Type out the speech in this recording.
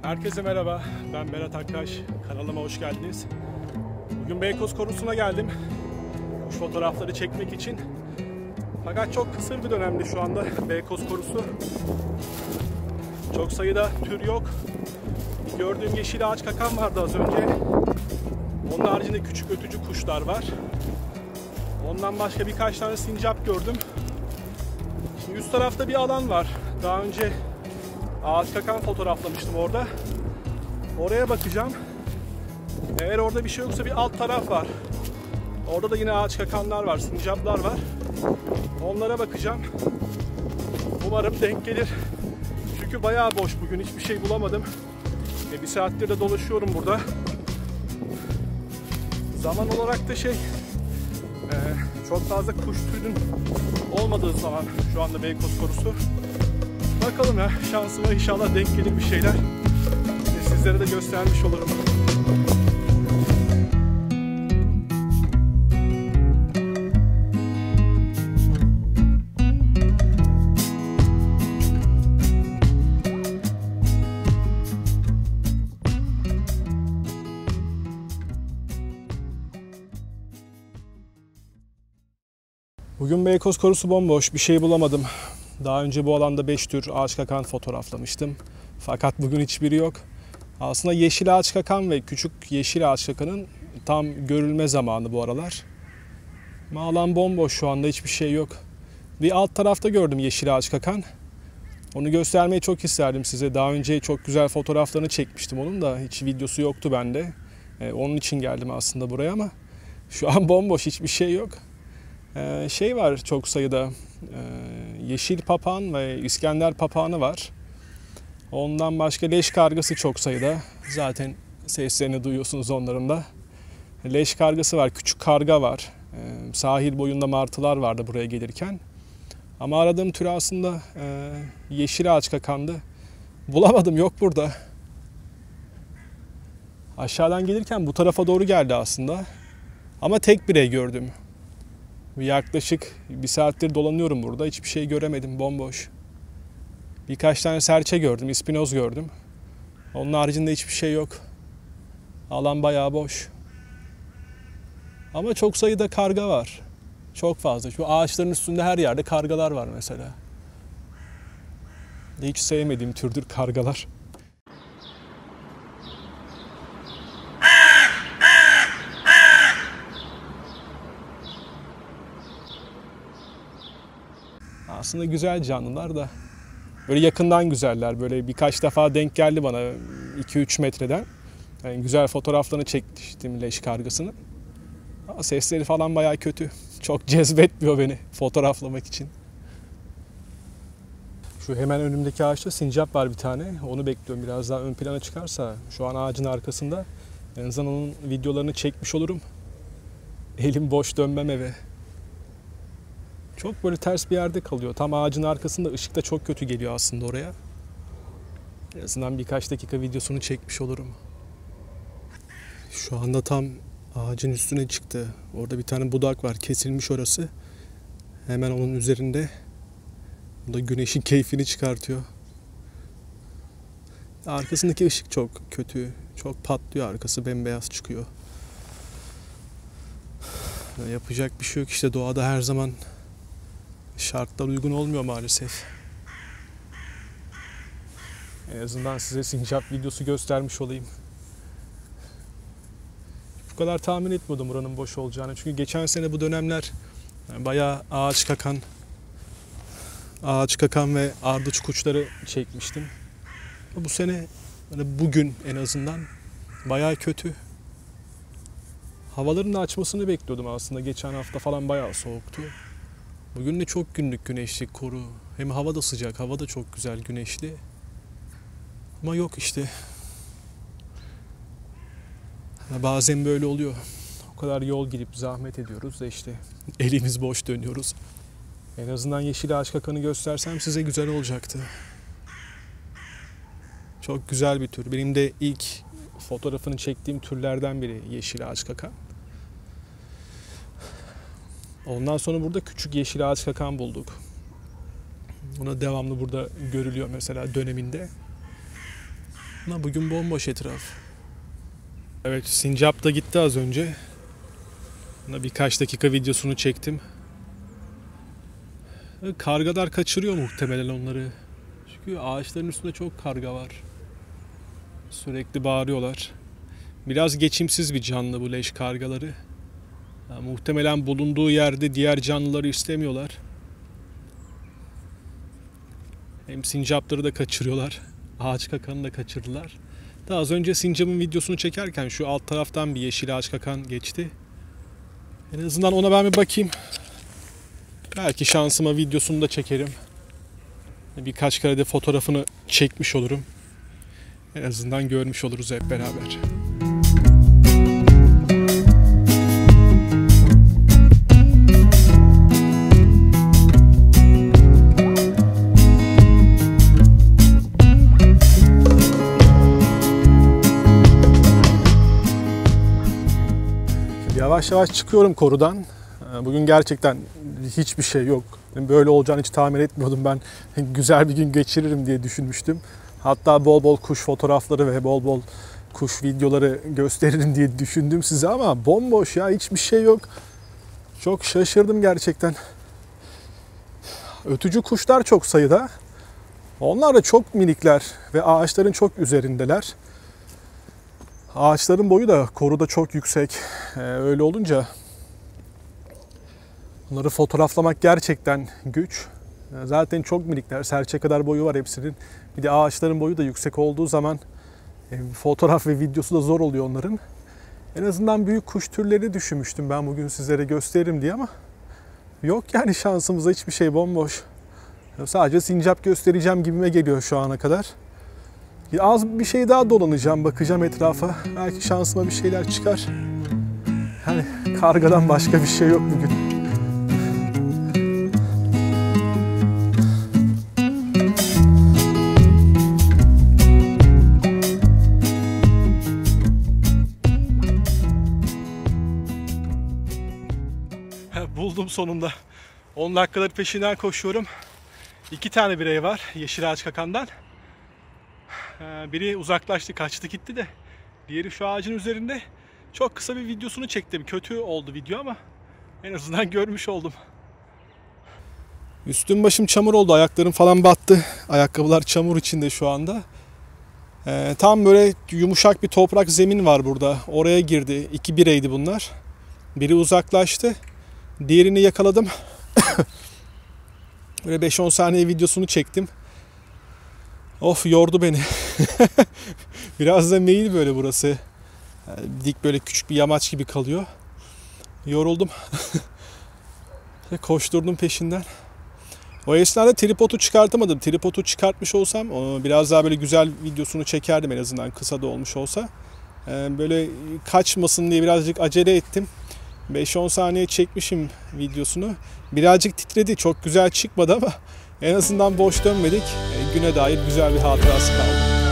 Herkese merhaba, ben Berat Akkaş. Kanalıma hoş geldiniz. Bugün Beykoz Korusu'na geldim. Kuş fotoğrafları çekmek için. Fakat çok kısır bir dönemde şu anda Beykoz Korusu. Çok sayıda tür yok. Gördüğüm yeşil ağaç kakan vardı az önce. Onun haricinde küçük ötücü kuşlar var. Ondan başka birkaç tane sincap gördüm. Şimdi üst tarafta bir alan var. Daha önce ağaç kakan fotoğraflamıştım orada. Oraya bakacağım. Eğer orada bir şey yoksa bir alt taraf var. Orada da yine ağaç kakanlar var, sincaplar var. Onlara bakacağım. Umarım denk gelir. Çünkü bayağı boş bugün, hiçbir şey bulamadım. Bir saattir de dolaşıyorum burada. Zaman olarak da çok fazla kuş türünün olmadığı zaman şu anda Beykoz Korusu. Bakalım ya, şansıma inşallah denk gelir bir şeyler. Sizlere de göstermiş olurum. Bugün Beykoz Korusu bomboş, bir şey bulamadım. Daha önce bu alanda 5 tür ağaç kakan fotoğraflamıştım. Fakat bugün hiçbiri yok. Aslında yeşil ağaç kakan ve küçük yeşil ağaç kakanın tam görülme zamanı bu aralar. Ama alan bomboş şu anda, hiçbir şey yok. Bir alt tarafta gördüm yeşil ağaç kakan. Onu göstermeyi çok isterdim size. Daha önce çok güzel fotoğraflarını çekmiştim onun da. Hiç videosu yoktu bende. Onun için geldim aslında buraya ama şu an bomboş, hiçbir şey yok. Var çok sayıda. Yeşil papağan ve İskender papağanı var. Ondan başka leş kargası çok sayıda. Zaten seslerini duyuyorsunuz onların da. Leş kargası var, küçük karga var. Sahil boyunda martılar vardı buraya gelirken. Ama aradığım tür aslında yeşil ağaç kakandı. Bulamadım, yok burada. Aşağıdan gelirken bu tarafa doğru geldi aslında. Ama tek birey gördüm. Yaklaşık bir saattir dolanıyorum burada. Hiçbir şey göremedim, bomboş. Birkaç tane serçe gördüm, ispinoz gördüm. Onun haricinde hiçbir şey yok. Alan bayağı boş. Ama çok sayıda karga var. Çok fazla. Şu ağaçların üstünde her yerde kargalar var mesela. Hiç sevmediğim türdür kargalar. Aslında güzel canlılar da böyle yakından güzeller. Böyle birkaç defa denk geldi bana 2-3 metreden. Yani güzel fotoğraflarını çektim leş kargasını. Ama sesleri falan bayağı kötü. Çok cezbetmiyor beni fotoğraflamak için. Şu hemen önümdeki ağaçta sincap var bir tane. Onu bekliyorum, biraz daha ön plana çıkarsa şu an ağacın arkasında. En azından onun videolarını çekmiş olurum. Elim boş dönmem eve. Çok böyle ters bir yerde kalıyor. Tam ağacın arkasında, ışık da çok kötü geliyor aslında oraya. En azından birkaç dakika videosunu çekmiş olurum. Şu anda tam ağacın üstüne çıktı. Orada bir tane budak var, kesilmiş orası. Hemen onun üzerinde. O da güneşin keyfini çıkartıyor. Arkasındaki ışık çok kötü. Çok patlıyor, arkası bembeyaz çıkıyor. Yapacak bir şey yok işte, doğada her zaman şartlar uygun olmuyor maalesef. En azından size sincap videosu göstermiş olayım. Bu kadar tahmin etmiyordum buranın boş olacağını. Çünkü geçen sene bu dönemler bayağı ağaç kakan ve ardıç kuşları çekmiştim. Bu sene, bugün en azından bayağı kötü. Havaların da açmasını bekliyordum aslında. Geçen hafta falan bayağı soğuktu. Bugün de çok günlük güneşli, kuru. Hem hava da sıcak, hava da çok güzel, güneşli. Ama yok işte. Bazen böyle oluyor. O kadar yol gidip zahmet ediyoruz da işte elimiz boş dönüyoruz. En azından yeşil ağaç kakanı göstersem size güzel olacaktı. Çok güzel bir tür. Benim de ilk fotoğrafını çektiğim türlerden biri yeşil ağaç kakan. Ondan sonra burada küçük yeşil ağaç kakan bulduk. Ona devamlı burada görülüyor mesela döneminde. Ama bugün bomboş etraf. Evet, sincap da gitti az önce. Birkaç dakika videosunu çektim. Kargalar kaçırıyor muhtemelen onları. Çünkü ağaçların üstünde çok karga var. Sürekli bağırıyorlar. Biraz geçimsiz bir canlı bu leş kargaları. Yani muhtemelen bulunduğu yerde diğer canlıları istemiyorlar. Hem sincapları da kaçırıyorlar. Ağaç kakanı da kaçırdılar. Daha az önce sincapın videosunu çekerken şu alt taraftan bir yeşil ağaç kakan geçti. En azından ona ben bir bakayım. Belki şansıma videosunu da çekerim. Birkaç kere de fotoğrafını çekmiş olurum. En azından görmüş oluruz hep beraber. Yavaş yavaş çıkıyorum korudan. Bugün gerçekten hiçbir şey yok. Böyle olacağını hiç tahmin etmiyordum ben. Güzel bir gün geçiririm diye düşünmüştüm. Hatta bol bol kuş fotoğrafları ve bol bol kuş videoları gösteririm diye düşündüm size ama bomboş ya, hiçbir şey yok. Çok şaşırdım gerçekten. Ötücü kuşlar çok sayıda. Onlar da çok minikler ve ağaçların çok üzerindeler. Ağaçların boyu da koruda çok yüksek. Öyle olunca bunları fotoğraflamak gerçekten güç. Zaten çok minikler. Serçe kadar boyu var hepsinin. Bir de ağaçların boyu da yüksek olduğu zaman fotoğraf ve videosu da zor oluyor onların. En azından büyük kuş türleri düşünmüştüm ben bugün sizlere gösteririm diye ama yok yani, şansımıza hiçbir şey, bomboş. Sadece sincap göstereceğim gibime geliyor şu ana kadar. Az bir şey daha dolanacağım, bakacağım etrafa. Belki şansıma bir şeyler çıkar. Yani kargadan başka bir şey yok bugün. Buldum sonunda. 10 dakikadır peşinden koşuyorum. 2 tane birey var yeşil ağaç kakandan. Biri uzaklaştı, kaçtı gitti de. Diğeri şu ağacın üzerinde. Çok kısa bir videosunu çektim. Kötü oldu video ama en azından görmüş oldum. Üstüm başım çamur oldu. Ayaklarım falan battı. Ayakkabılar çamur içinde şu anda. Tam böyle yumuşak bir toprak zemin var burada. Oraya girdi. 2 bireydi bunlar. Biri uzaklaştı. Diğerini yakaladım. Böyle 5-10 saniye videosunu çektim. Of, yordu beni. Biraz da meyil böyle burası. Dik böyle küçük bir yamaç gibi kalıyor. Yoruldum. Koşturdum peşinden. O esnada tripodu çıkartamadım. Tripodu çıkartmış olsam biraz daha böyle güzel videosunu çekerdim, en azından kısa da olmuş olsa. Böyle kaçmasın diye birazcık acele ettim. 5-10 saniye çekmişim videosunu. Birazcık titredi. Çok güzel çıkmadı ama en azından boş dönmedik. Güne dair güzel bir hatırası kaldı.